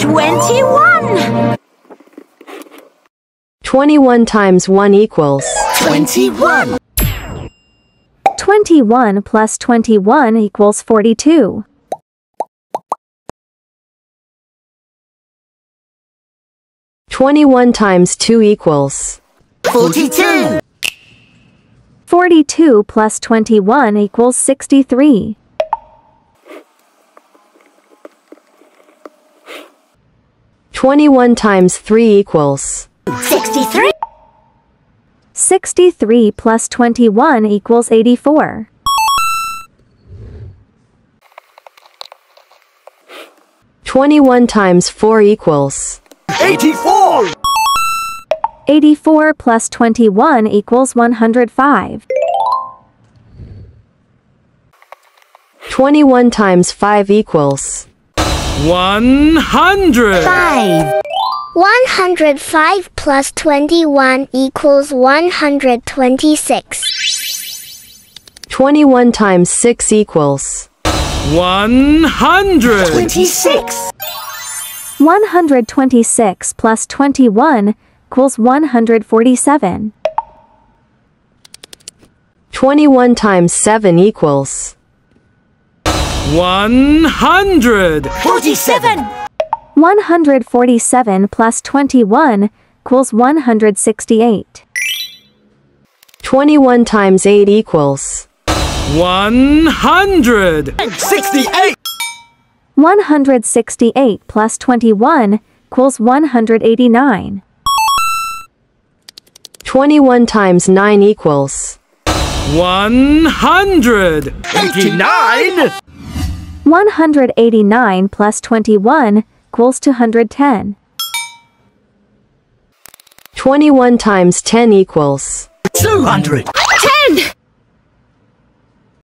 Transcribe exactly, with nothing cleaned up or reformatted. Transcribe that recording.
Twenty-one! Twenty-one times one equals Twenty-one! Twenty-one plus twenty-one equals forty-two. Twenty-one times two equals Forty-two! Forty-two plus twenty-one equals sixty-three. Twenty-one times three equals Sixty-three! Sixty-three plus twenty-one equals eighty-four. Twenty-one times four equals Eighty-four! Eighty-four plus twenty-one equals one hundred five. Twenty-one times five equals One hundred. Five! one hundred five plus twenty-one equals one hundred twenty-six. Twenty-one times six equals One hundred. Twenty-six! One hundred twenty-six plus twenty-one equals one hundred forty-seven. Twenty-one times seven equals One hundred. Forty-seven! One hundred forty-seven plus twenty-one equals one hundred sixty-eight. Twenty-one times eight equals One hundred. Sixty-eight! One hundred sixty-eight plus twenty-one equals one hundred eighty-nine. Twenty-one times nine equals One hundred. Eighty-nine! One hundred eighty-nine plus twenty-one equals two hundred ten. Twenty-one times ten equals Two hundred! Ten!